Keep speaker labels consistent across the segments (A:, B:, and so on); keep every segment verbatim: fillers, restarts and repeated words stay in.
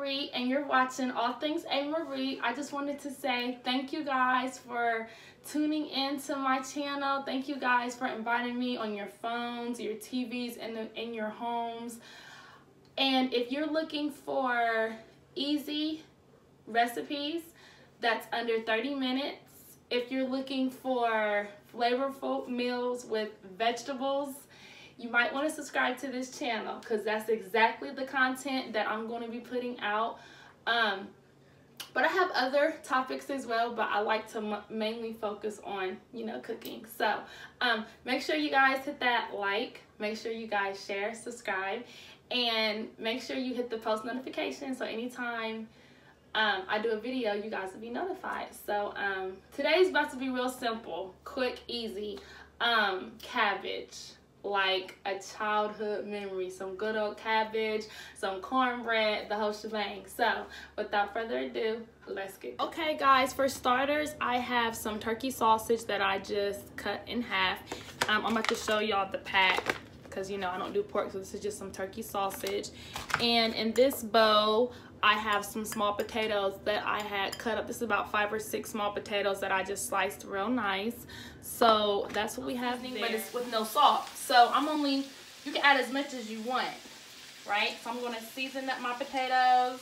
A: A.Marie, and you're watching All Things A.Marie. I just wanted to say thank you guys for tuning in to my channel. Thank you guys for inviting me on your phones, your T Vs, and in, in your homes. And if you're looking for easy recipes that's under thirty minutes, if you're looking for flavorful meals with vegetables, you might want to subscribe to this channel because that's exactly the content that I'm going to be putting out. Um, but I have other topics as well, but I like to m mainly focus on, you know, cooking. So um, make sure you guys hit that like, make sure you guys share, subscribe, and make sure you hit the post notification so anytime um, I do a video, you guys will be notified. So um, today's about to be real simple, quick, easy. Um, cabbage. Like a childhood memory, some good old cabbage, some cornbread, the whole shebang. So without further ado, let's get going. Okay guys, for starters, I have some turkey sausage that I just cut in half. um, I'm about to show y'all the pack because, you know, I don't do pork, so this is just some turkey sausage. And in this bowl I have some small potatoes that I had cut up. This is about five or six small potatoes that I just sliced real nice. So that's what we have there. But it's with no salt. So I'm only, you can add as much as you want, right? So I'm gonna season up my potatoes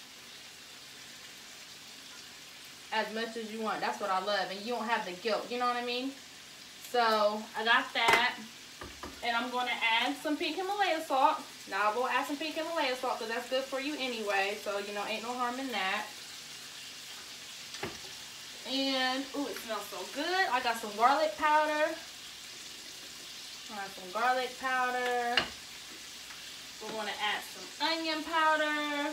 A: as much as you want. That's what I love. And you don't have the guilt, you know what I mean? So I got that. And I'm gonna add some pink Himalaya salt. Now I will add some pink Himalaya salt because that's good for you anyway. So, you know, ain't no harm in that. And, ooh, it smells so good. I got some garlic powder. I got some garlic powder. We're gonna add some onion powder.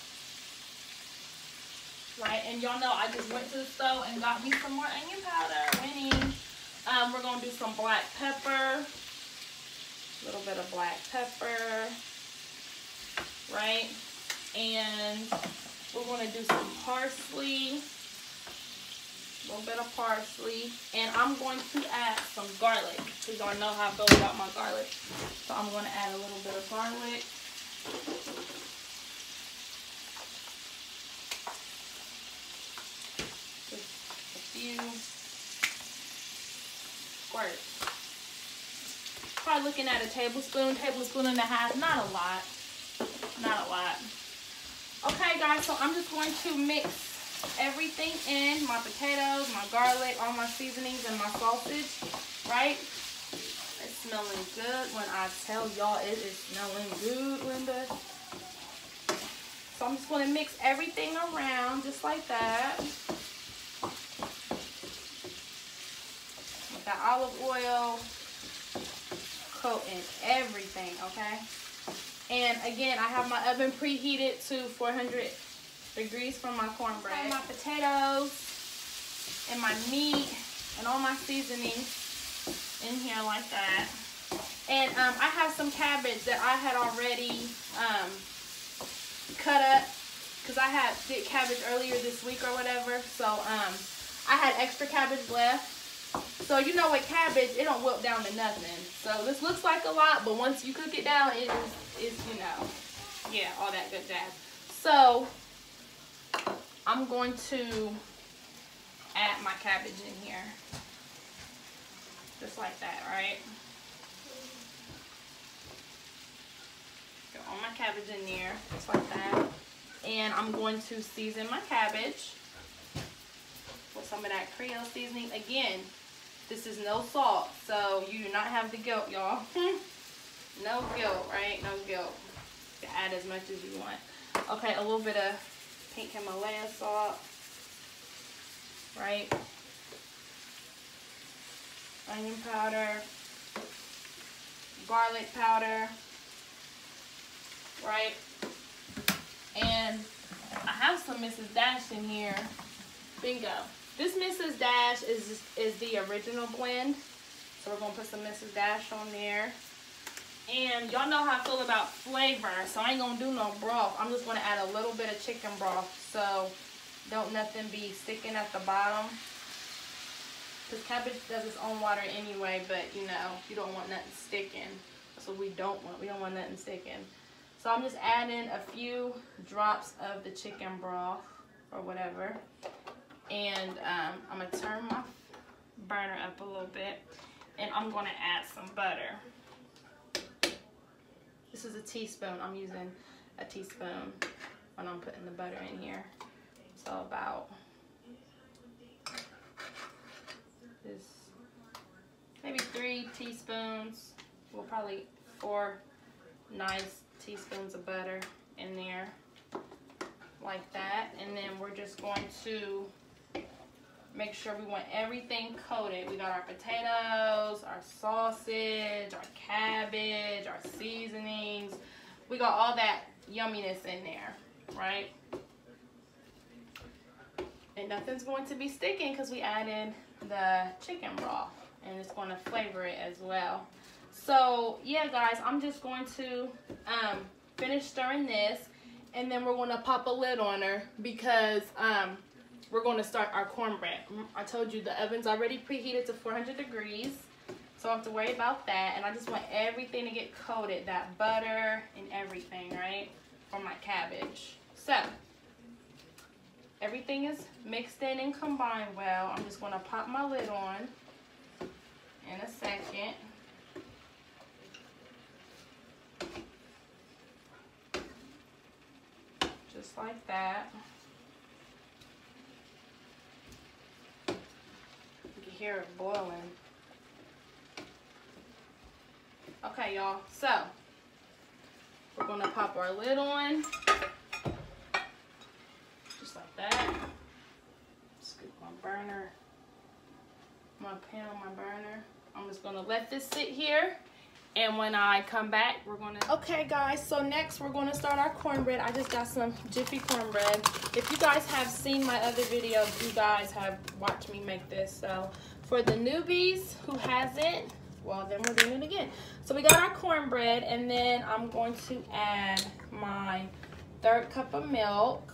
A: Right, and y'all know I just went to the store and got me some more onion powder. Winning. Um, we're gonna do some black pepper. A little bit of black pepper, right? And we're going to do some parsley, a little bit of parsley, and I'm going to add some garlic because y'all know how I feel about my garlic. So I'm going to add a little bit of garlic. Just a few squirts. Probably looking at a tablespoon, tablespoon and a half, not a lot, not a lot. Okay guys, so I'm just going to mix everything in, my potatoes, my garlic, all my seasonings, and my sausage, right? It's smelling good when I tell y'all it is smelling good, Linda. So I'm just going to mix everything around just like that. With that olive oil. And everything, okay? And again, I have my oven preheated to four hundred degrees for my cornbread. I have my potatoes and my meat and all my seasonings in here like that. And um, I have some cabbage that I had already um, cut up because I had did cabbage earlier this week or whatever. So um, I had extra cabbage left. So you know with cabbage, it don't wilt down to nothing. So this looks like a lot, but once you cook it down, it is, is you know, yeah, all that good jazz. So I'm going to add my cabbage in here. Just like that, right? Get all my cabbage in there, just like that. And I'm going to season my cabbage with some of that Creole seasoning. Again, this is no salt, so you do not have the guilt, y'all. No guilt, right? No guilt. You can add as much as you want. Okay, a little bit of pink Himalaya salt, right? Onion powder, garlic powder, right? And I have some Missus Dash in here. Bingo. This Missus Dash is is the original blend, so we're gonna put some Missus Dash on there. And y'all know how I feel about flavor, so I ain't gonna do no broth. I'm just gonna add a little bit of chicken broth, so don't nothing be sticking at the bottom. Because cabbage does its own water anyway, but you know, you don't want nothing sticking. That's what we don't want. We don't want nothing sticking. So I'm just adding a few drops of the chicken broth or whatever. And um, I'm gonna turn my burner up a little bit. And I'm gonna add some butter. This is a teaspoon. I'm using a teaspoon when I'm putting the butter in here. So about this, maybe three teaspoons. Well, probably four nice teaspoons of butter in there, like that. And then we're just going to make sure we want everything coated. We got our potatoes, our sausage, our cabbage, our seasonings. We got all that yumminess in there, right? And nothing's going to be sticking because we added the chicken broth, and it's going to flavor it as well. So yeah, guys, I'm just going to um, finish stirring this, and then we're going to pop a lid on her because um, we're going to start our cornbread. I told you the oven's already preheated to four hundred degrees, so I don't have to worry about that. And I just want everything to get coated, that butter and everything, right, for my cabbage. So everything is mixed in and combined well. I'm just going to pop my lid on in a second. Just like that. You can hear it boiling. Okay, y'all. So we're going to pop our lid on. Just like that. Scoop my burner, my pan on my burner. I'm just gonna let this sit here, and when I come back, we're gonna... Okay, guys, so next we're gonna start our cornbread. I just got some Jiffy cornbread. If you guys have seen my other videos, you guys have watched me make this. So for the newbies who hasn't, well, then we're doing it again. So we got our cornbread, and then I'm going to add my third cup of milk.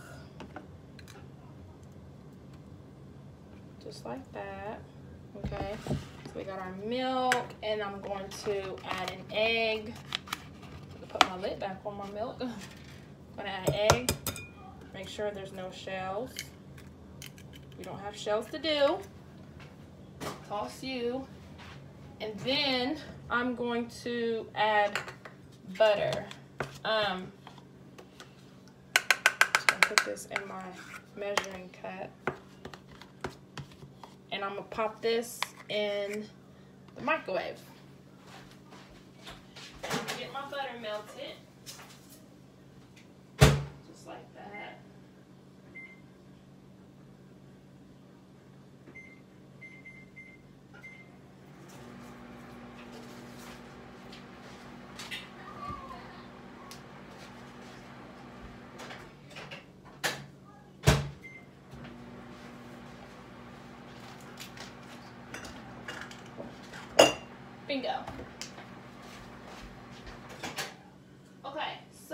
A: Just like that, okay? So we got our milk, and I'm going to add an egg. Put my lid back on my milk. I'm gonna add egg. Make sure there's no shells. We don't have shells to do. Toss you. And then I'm going to add butter. Um, just gonna put this in my measuring cup. And I'm gonna pop this in the microwave. Get my butter melted. Just like that. Bingo. Okay, so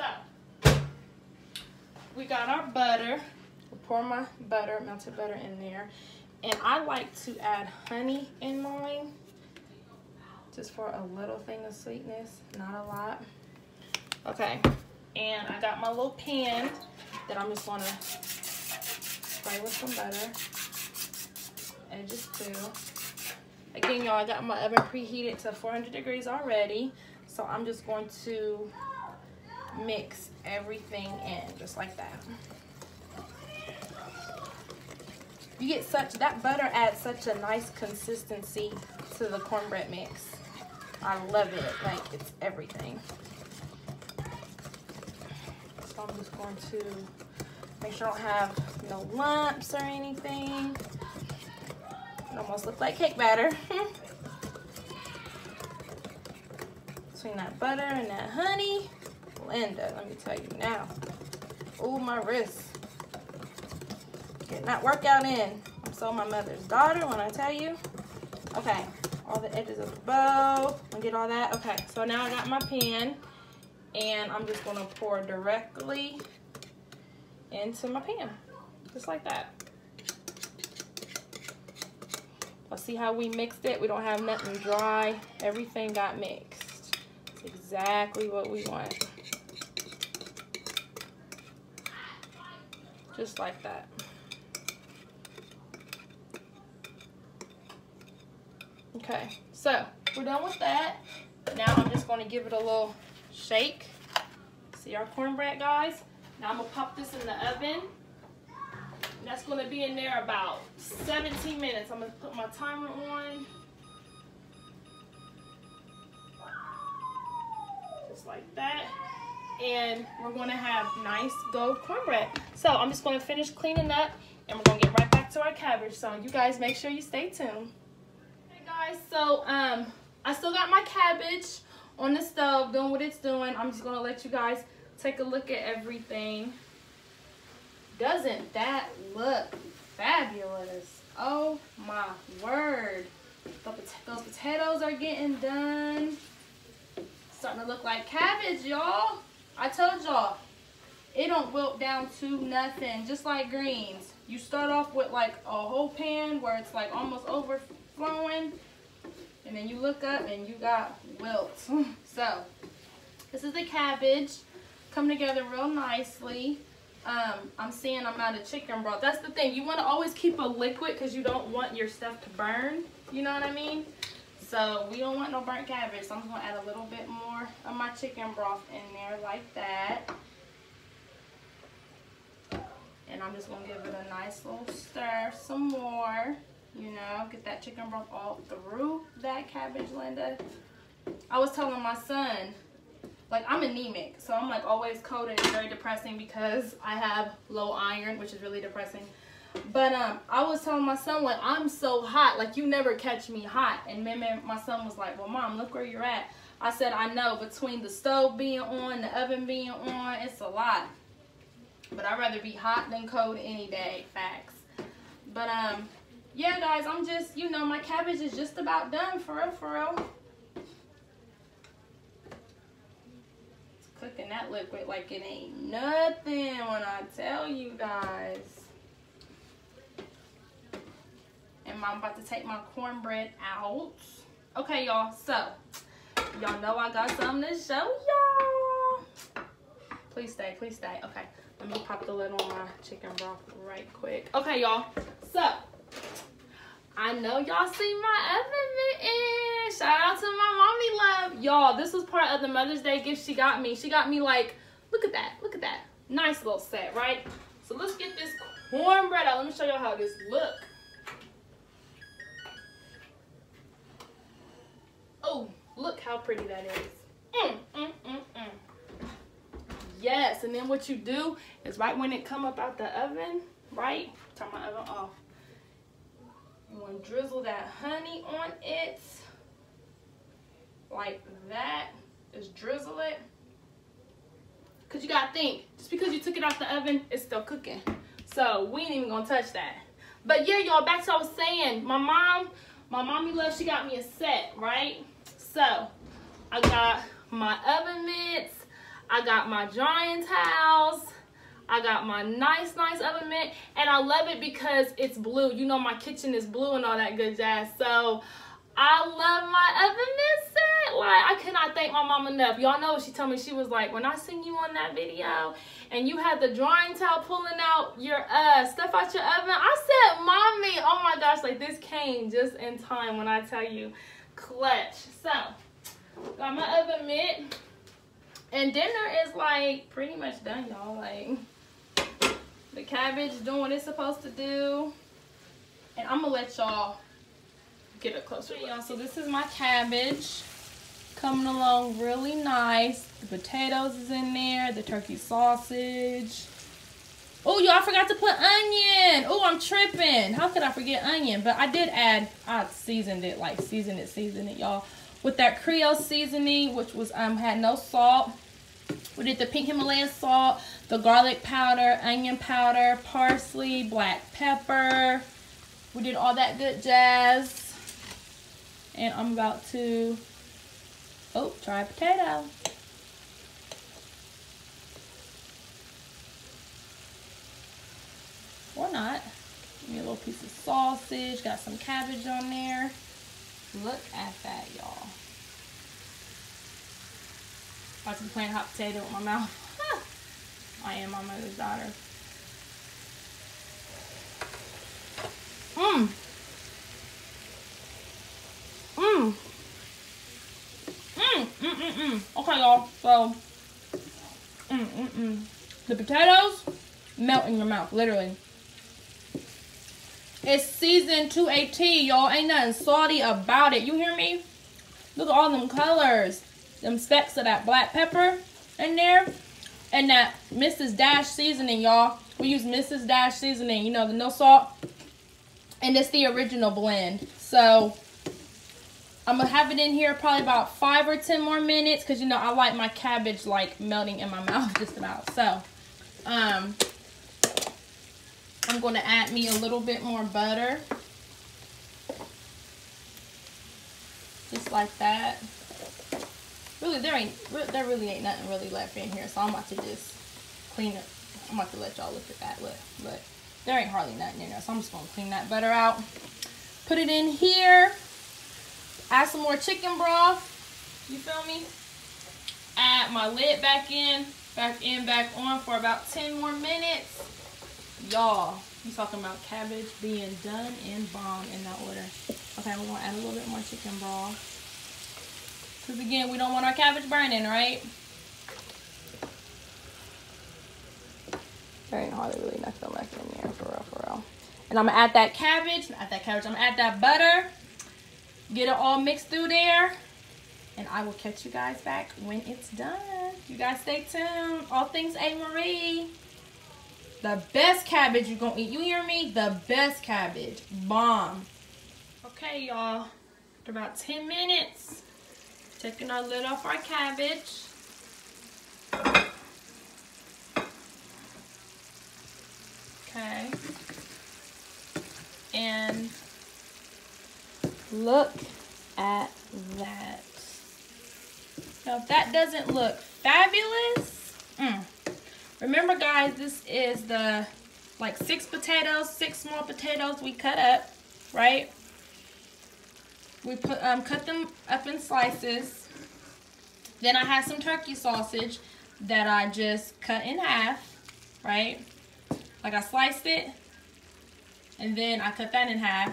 A: we got our butter. We'll pour my butter, melted butter in there. And I like to add honey in mine, just for a little thing of sweetness, not a lot. Okay, and I got my little pan that I'm just gonna spray with some butter. Edges too. Again, y'all, I got my oven preheated to four hundred degrees already. So I'm just going to mix everything in just like that. You get such, that butter adds such a nice consistency to the cornbread mix. I love it, like it's everything. So I'm just going to make sure I don't have no lumps or anything. Almost look like cake batter. Between that butter and that honey, Linda, let me tell you now. Ooh, my wrist. Getting that workout in. I'm so my mother's daughter when I tell you. Okay, all the edges of the bow. I'll get all that. Okay, so now I got my pan, and I'm just gonna pour directly into my pan, just like that. Let's see how we mixed it. We don't have nothing dry. Everything got mixed. It's exactly what we want. Just like that. Okay, so we're done with that. Now I'm just going to give it a little shake. See our cornbread, guys? Now I'm going to pop this in the oven. That's going to be in there about seventeen minutes. I'm going to put my timer on. Just like that. And we're going to have nice gold cornbread. So I'm just going to finish cleaning up and we're going to get right back to our cabbage. So you guys make sure you stay tuned. Okay guys, so um, I still got my cabbage on the stove doing what it's doing. I'm just going to let you guys take a look at everything. Doesn't that look fabulous? Oh my word. Those potatoes are getting done. Starting to look like cabbage, y'all. I told y'all, it don't wilt down to nothing, just like greens. You start off with like a whole pan where it's like almost overflowing, and then you look up and you got wilt. So, this is the cabbage. Come together real nicely. Um, I'm seeing I'm out of chicken broth. That's the thing. You want to always keep a liquid because you don't want your stuff to burn. You know what I mean? So we don't want no burnt cabbage. So I'm just going to add a little bit more of my chicken broth in there like that. And I'm just going to give it a nice little stir some more. You know, get that chicken broth all through that cabbage, Linda. I was telling my son, like, I'm anemic, so I'm like always cold, and it's very depressing because I have low iron, which is really depressing. But um, I was telling my son, like, I'm so hot, like, you never catch me hot. And then my son was like, well, Mom, look where you're at. I said, I know, between the stove being on, the oven being on, it's a lot. But I'd rather be hot than cold any day, facts. But um, yeah, guys, I'm just, you know, my cabbage is just about done, for real, for real. Cooking that liquid like it ain't nothing when I tell you guys. And I'm about to take my cornbread out. Okay, y'all, so y'all know I got something to show y'all. Please stay, please stay. Okay, let me pop the lid on my chicken broth right quick. Okay, y'all, so I know y'all see my oven mitten. Shout out to my mommy love. Y'all, this was part of the Mother's Day gift she got me. She got me like, look at that, look at that. Nice little set, right? So let's get this cornbread out. Let me show y'all how this look. Oh, look how pretty that is. Mm, mm, mm, mm. Yes, and then what you do is right when it come up out the oven, right? Turn my oven off. You want to drizzle that honey on it like that. Just drizzle it. Because you got to think, just because you took it out the oven, it's still cooking. So we ain't even going to touch that. But yeah, y'all, back to what I was saying. My mom, my mommy love, she got me a set, right? So I got my oven mitts. I got my drying towels. I got my nice, nice oven mitt, and I love it because it's blue. You know my kitchen is blue and all that good jazz. So I love my oven mitt set. Like, I cannot thank my mom enough. Y'all know what she told me. She was like, when I seen you on that video and you had the drying towel pulling out your uh stuff out your oven, I said, Mommy, oh my gosh, like this came just in time when I tell you, clutch. So got my oven mitt, and dinner is like pretty much done, y'all. Like, the cabbage doing what it's supposed to do. And I'm gonna let y'all get a closer look. Y'all, so this is my cabbage coming along really nice. The potatoes is in there, the turkey sausage. Oh, y'all, I forgot to put onion. Oh, I'm tripping. How could I forget onion? But I did add, I seasoned it, like seasoned it, seasoned it, y'all, with that Creole seasoning, which was um had no salt. We did the pink Himalayan salt, the garlic powder, onion powder, parsley, black pepper. We did all that good jazz. And I'm about to, oh, try a potato. Or not. Give me a little piece of sausage. Got some cabbage on there. Look at that, y'all. About to be playing hot potato with my mouth. I am my mother's daughter. Mmm. Mmm. Mmm. Mmm. Mmm. Mm. Okay, y'all. So, mmm. Mmm. Mmm. The potatoes melt in your mouth, literally. It's seasoned to a T, y'all. Ain't nothing salty about it. You hear me? Look at all them colors. Them specks of that black pepper in there. And that Missus Dash seasoning, y'all. We use Missus Dash seasoning. You know, the no salt. And it's the original blend. So, I'm going to have it in here probably about five or ten more minutes. Because, you know, I like my cabbage, like, melting in my mouth just about. So, um... I'm going to add me a little bit more butter. Just like that. Really, there ain't, there really ain't nothing really left in here. So I'm about to just clean it. I'm about to let y'all look at that. Look, look. There ain't hardly nothing in there. So I'm just going to clean that butter out. Put it in here. Add some more chicken broth. You feel me? Add my lid back in. Back in, back on for about ten more minutes. Y'all, you talking about cabbage being done and bomb in that order. Okay, we're gonna add a little bit more chicken broth. Because again, we don't want our cabbage burning, right? There ain't hardly really nothing left in there, for real, for real. And I'm gonna add that cabbage, add that cabbage, I'm gonna add that butter. Get it all mixed through there. And I will catch you guys back when it's done. You guys stay tuned. All things A.Marie. The best cabbage you're gonna eat. You hear me? The best cabbage. Bomb. Okay, y'all. After about ten minutes, taking our lid off our cabbage. Okay. And look at that. Now, if that doesn't look fabulous, mm. Remember, guys, this is the, like, six potatoes, six small potatoes we cut up, right? We put um, cut them up in slices. Then I had some turkey sausage that I just cut in half, right? Like, I sliced it, and then I cut that in half.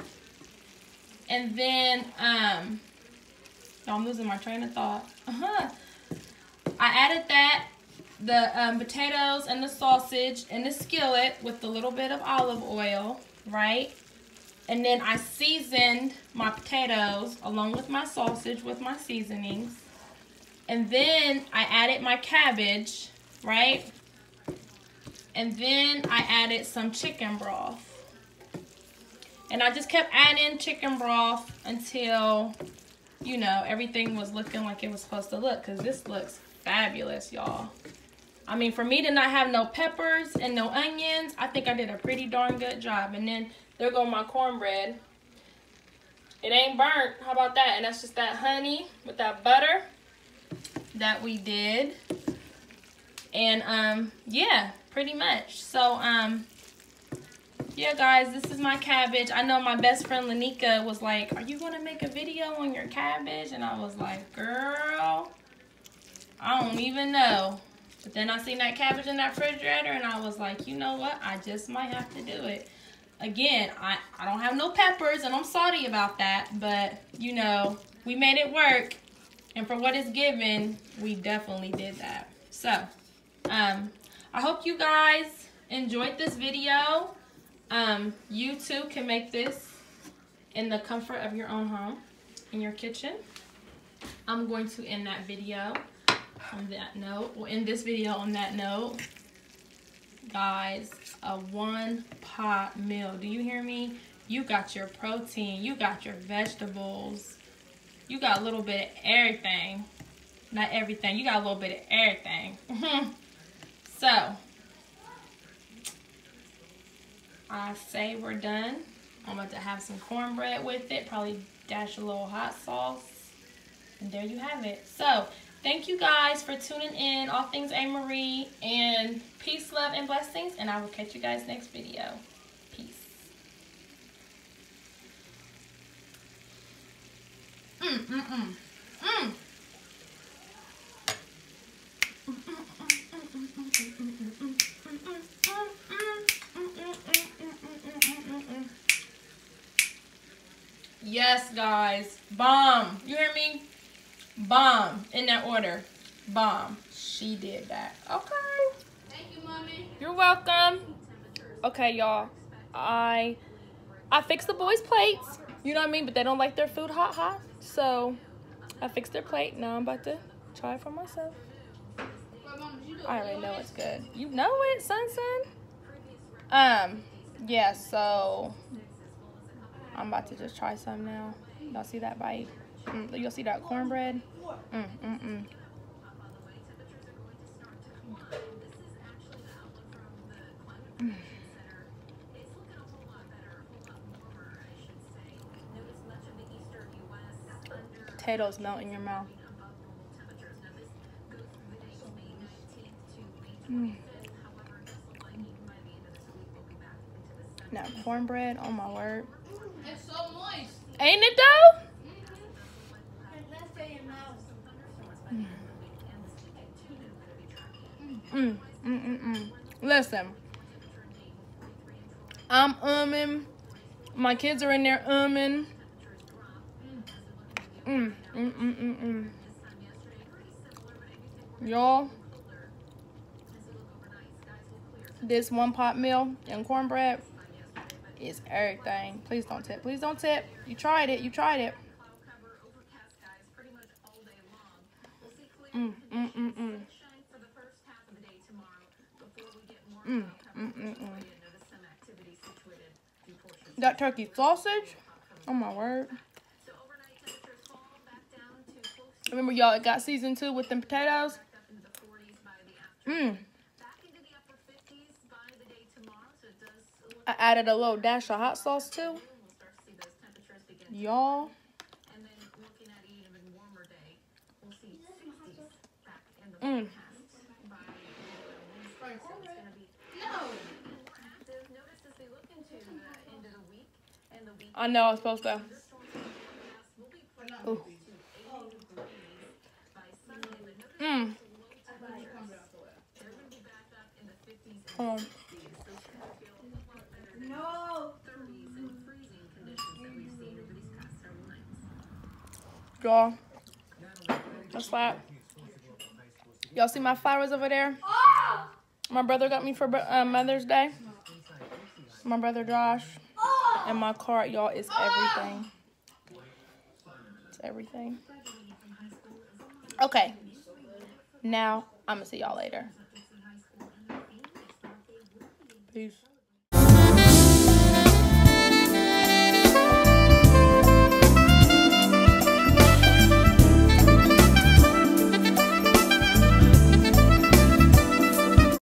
A: And then, um, oh, I'm losing my train of thought. Uh-huh. I added that. The um, potatoes and the sausage in the skillet with a little bit of olive oil, right? And then I seasoned my potatoes along with my sausage with my seasonings. And then I added my cabbage, right? And then I added some chicken broth. And I just kept adding chicken broth until, you know, everything was looking like it was supposed to look. Because this looks fabulous, y'all. I mean, for me to not have no peppers and no onions, I think I did a pretty darn good job. And then there go my cornbread. It ain't burnt. How about that? And that's just that honey with that butter that we did. And, um, yeah, pretty much. So, um, yeah, guys, this is my cabbage. I know my best friend Lanika was like, are you going to make a video on your cabbage? And I was like, girl, I don't even know. But then I seen that cabbage in that refrigerator, and I was like, you know what? I just might have to do it. Again, I, I don't have no peppers, and I'm salty about that. But, you know, we made it work. And for what it's given, we definitely did that. So, um, I hope you guys enjoyed this video. Um, you too can make this in the comfort of your own home, in your kitchen. I'm going to end that video on that note. We'll end this video on that note. Guys, a one pot meal. Do you hear me? You got your protein. You got your vegetables. You got a little bit of everything. Not everything. You got a little bit of everything. So, I say we're done. I'm about to have some cornbread with it. Probably dash a little hot sauce. And there you have it. So, thank you guys for tuning in. All things A.Marie. And peace, love, and blessings. And I will catch you guys next video. Peace. Mm, mm, mm. Mm. Yes, guys. Bomb. You hear me? Bomb. In that order. Bomb. She did that. Okay.
B: Thank you, Mommy.
A: You're welcome. Okay, y'all. I I fixed the boys' plates. You know what I mean? But they don't like their food hot hot. So I fixed their plate. Now I'm about to try it for myself. I already know it's good. You know it, son, son. Um, yeah, so I'm about to just try some now. Y'all see that bite? Mm, you'll see that cornbread? Mm, mm, mm. Mm. Potatoes melt in your mouth. Mm. Now cornbread, oh my word.
B: It's so moist.
A: Ain't it though? Mm. Mm, mm, mm, mm. Listen, I'm umming. My kids are in there umming. Mm, mm, mm, mm, mm. Y'all, this one pot meal and cornbread is everything. Please don't tip. Please don't tip. You tried it. You tried it. Mm, mm, mm, mm. Mm, mm, mm, mm. That turkey sausage. Oh my word. Remember, y'all, it got seasoned too with them potatoes. Mmm. I added a little dash of hot sauce too. Y'all. Mmm. I know I was supposed to. Ooh. Mmm. Come on.
B: No.
A: Y'all. That's flat. Y'all see my flowers over there?
B: Oh!
A: My brother got me for uh, Mother's Day. My brother Josh.
B: Oh!
A: And my card, y'all, is everything. It's everything. Okay. Now, I'm going to see y'all later. Peace.